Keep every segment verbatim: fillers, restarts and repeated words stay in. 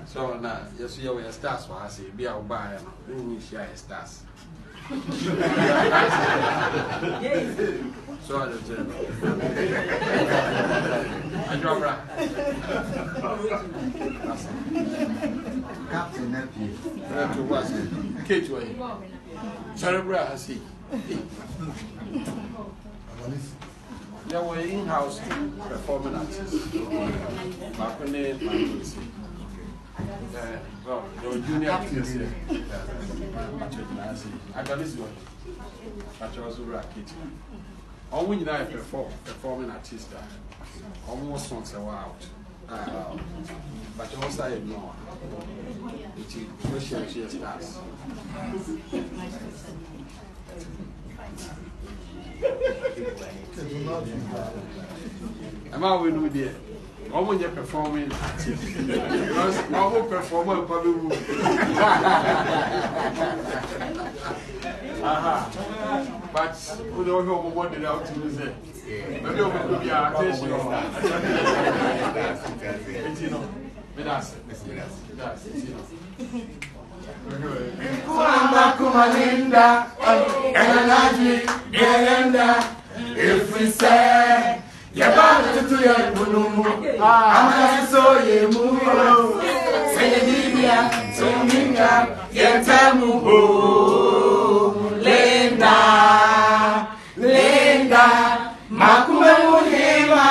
So now, yes, you are stars for us. Be our buyer. We share stars. So I don't know. I drop right. Captain Nephew. To what's it? Kate way. Cerebral has he. There were in-house performing artists. Back when they well, your junior artists here. I got this one. I chose over a kitchen. All we need is perform, performing artists. Almost songs are out. But you also ignore. It is Russian stars. Am I going to be when you're performing because I will perform a probably but we don't know what it out to say. Maybe we could be our attention on that. You know, that's it. That's it. Kuamba kumalinda, enanaji, gerenda. If we say, you're about to do your bunumu, I'm going to ye move. Say, Libya, so Minga, Yetamu, Linda, Linda, Makuma Muhima.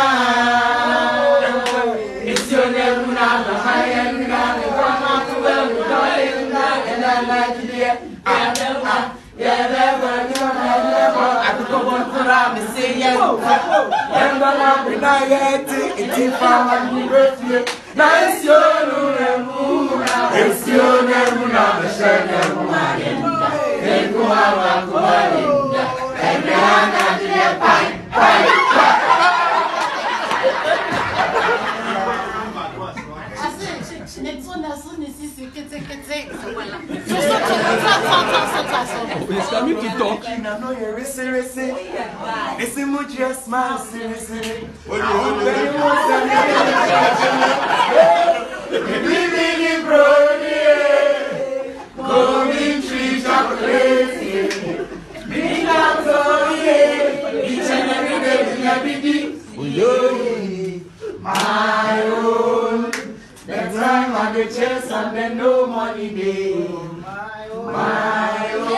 It's your name, not the high end, not the one, and I like it here. I never, yeah, never, never, I could go on for me, say, yeah, and I'm not it, it's found you with you. Nice, your name, it's your name, not the shame, and go out, and I'm not here, bye, bye. It's coming to talk. I know you're racing, racing. It's a much smile, seriously. What do you want to do? Going tree chocolate. Big out each and every day, my own. The time on the chest and then no money day. My own. My own.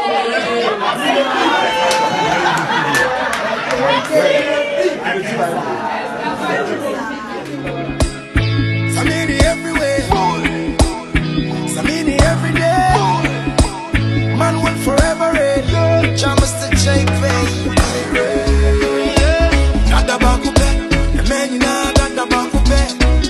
Samini everywhere. Samini every day. Man will forever read. Jamus the J P. Dada Bakupe. The man you know, Dada Bakupe.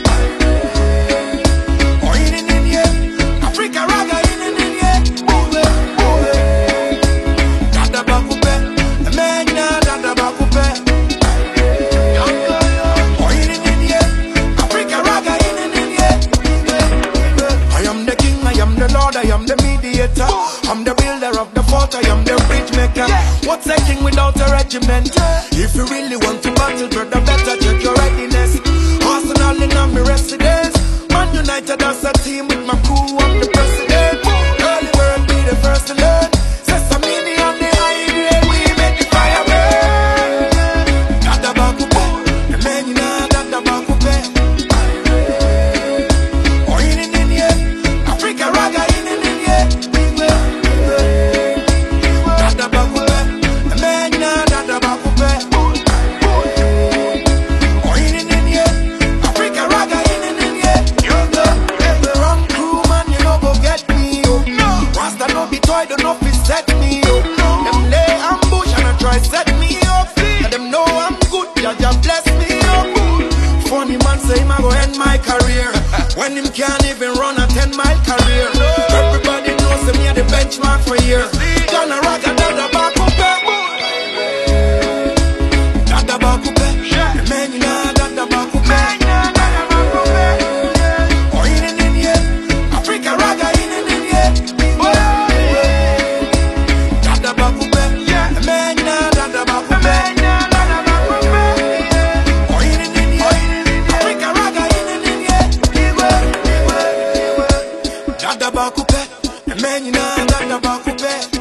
I'm the builder of the fort, I am the bridge maker. What's a king without a regiment? If you really want to battle, brother, better check your readiness. Arsenal in my residence. Man United as a team with my crew, I'm the president. Early bird be the first to learn. Say Samini on the high grade, we make the fire burn. Dada Bakupe, the man you know, Dada Bakupe. Oh, in in in yeah, Africa raga in in in yeah. I don't know if it set me up. Them lay ambush and I try set me up. And them know I'm good, yeah, just bless me up. Funny man say him I go end my career when him can't even run a ten mile career. Everybody knows me at the benchmark for years. Gonna rock a Dada Bakupe. Dada Bakupe. The man you know Dada Bakupe. Oh, in in in yeah. Africa raga in in in yeah. dada bakupe. Men you know dada bakupe.